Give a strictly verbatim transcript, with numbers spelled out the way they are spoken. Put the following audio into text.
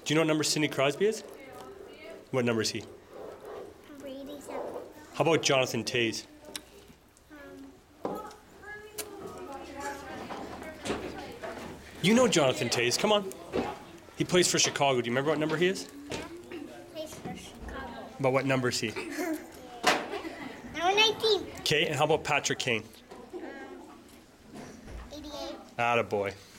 Do you know what number Sidney Crosby is? What number is he? Number eighty-seven. How about Jonathan Toews? You know Jonathan Toews. Come on. He plays for Chicago. Do you remember what number he is? Plays for Chicago. But what number is he? Number nineteen. Okay, and how about Patrick Kane? eighty-eight. Attaboy.